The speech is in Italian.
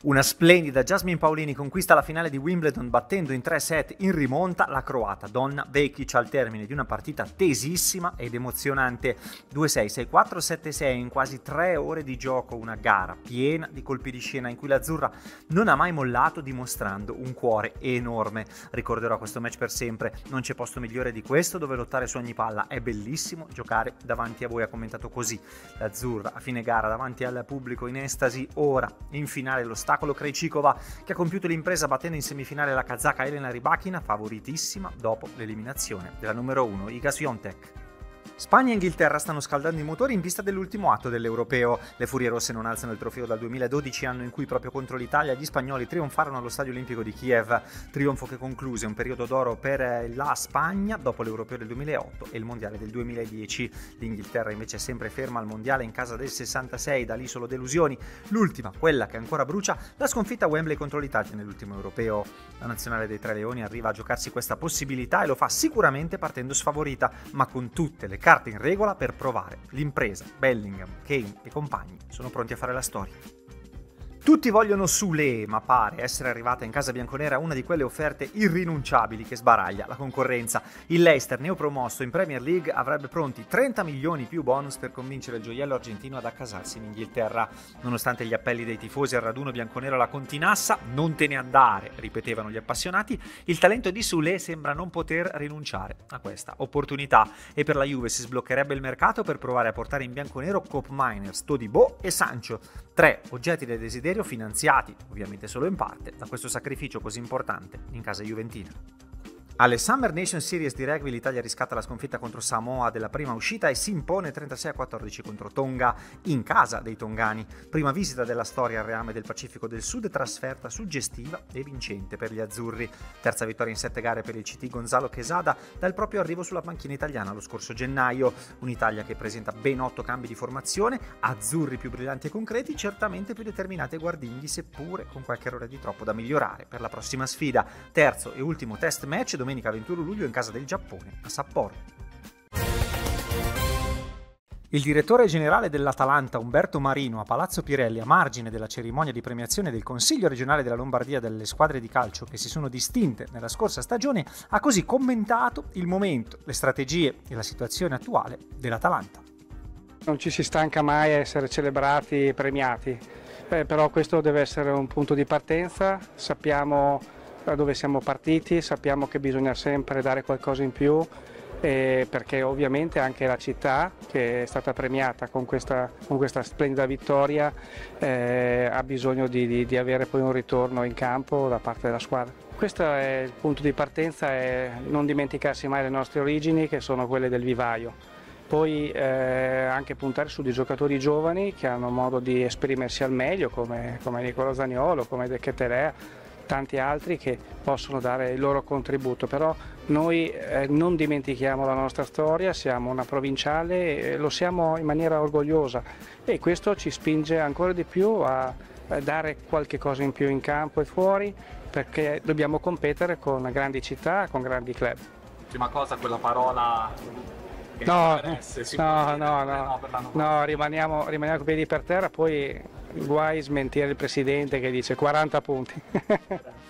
Una splendida Jasmine Paolini conquista la finale di Wimbledon battendo in 3 set in rimonta la croata Donna Vekic al termine di una partita tesissima ed emozionante. 2-6, 6-4, 7-6 in quasi 3 ore di gioco, una gara piena di colpi di scena in cui l'azzurra non ha mai mollato, dimostrando un cuore enorme. Ricorderò questo match per sempre, non c'è posto migliore di questo dove lottare su ogni palla, è bellissimo giocare davanti a voi, ha commentato così l'azzurra a fine gara davanti al pubblico in estasi. Ora in finale l'ostacolo Krejcikova, che ha compiuto l'impresa battendo in semifinale la kazaka Elena Rybakina, favoritissima dopo l'eliminazione della numero 1 Iga Swiatek. Spagna e Inghilterra stanno scaldando i motori in vista dell'ultimo atto dell'Europeo. Le Furie Rosse non alzano il trofeo dal 2012, anno in cui proprio contro l'Italia gli spagnoli trionfarono allo Stadio Olimpico di Kiev. Trionfo che concluse un periodo d'oro per la Spagna dopo l'Europeo del 2008 e il Mondiale del 2010. L'Inghilterra invece è sempre ferma al Mondiale in casa del 66, da lì solo delusioni. L'ultima, quella che ancora brucia, la sconfitta a Wembley contro l'Italia nell'ultimo Europeo. La nazionale dei Tre Leoni arriva a giocarsi questa possibilità e lo fa sicuramente partendo sfavorita, ma con tutte le carte in regola per provare l'impresa. Bellingham, Kane e compagni sono pronti a fare la storia. Tutti vogliono Soulé, ma pare essere arrivata in casa bianconera una di quelle offerte irrinunciabili che sbaraglia la concorrenza. Il Leicester, neopromosso in Premier League, avrebbe pronti 30 milioni più bonus per convincere il gioiello argentino ad accasarsi in Inghilterra. Nonostante gli appelli dei tifosi al raduno bianconero alla Continassa, non te ne andare, ripetevano gli appassionati, il talento di Soulé sembra non poter rinunciare a questa opportunità e per la Juve si sbloccherebbe il mercato per provare a portare in bianconero Koopmeiners, Todibo e Sancho, 3 oggetti del desiderio finanziati, ovviamente solo in parte, da questo sacrificio così importante in casa juventina. Alle Summer Nation Series di rugby l'Italia riscatta la sconfitta contro Samoa della prima uscita e si impone 36-14 contro Tonga in casa dei tongani. Prima visita della storia al reame del Pacifico del Sud, trasferta suggestiva e vincente per gli azzurri. Terza vittoria in 7 gare per il CT Gonzalo Quesada dal proprio arrivo sulla panchina italiana lo scorso gennaio. Un'Italia che presenta ben 8 cambi di formazione, azzurri più brillanti e concreti, certamente più determinati e guardinghi, seppure con qualche errore di troppo da migliorare per la prossima sfida. Terzo e ultimo test match domenica 21 luglio in casa del Giappone, a Sapporo. Il direttore generale dell'Atalanta, Umberto Marino, a Palazzo Pirelli, a margine della cerimonia di premiazione del Consiglio regionale della Lombardia delle squadre di calcio che si sono distinte nella scorsa stagione, ha così commentato il momento, le strategie e la situazione attuale dell'Atalanta. Non ci si stanca mai a essere celebrati e premiati, però questo deve essere un punto di partenza, sappiamo da dove siamo partiti, sappiamo che bisogna sempre dare qualcosa in più, perché ovviamente anche la città, che è stata premiata con questa splendida vittoria, ha bisogno di avere poi un ritorno in campo da parte della squadra. Questo è il punto di partenza, è non dimenticarsi mai le nostre origini, che sono quelle del vivaio. Poi anche puntare su dei giocatori giovani che hanno modo di esprimersi al meglio, come Nicolò Zaniolo, come De Ketelaere, tanti altri che possono dare il loro contributo, però noi non dimentichiamo la nostra storia, siamo una provinciale, lo siamo in maniera orgogliosa e questo ci spinge ancora di più a dare qualche cosa in più in campo e fuori, perché dobbiamo competere con grandi città, con grandi club. Prima cosa, quella parola che no, rimaniamo con i piedi per terra, poi guai smentire il presidente che dice 40 punti.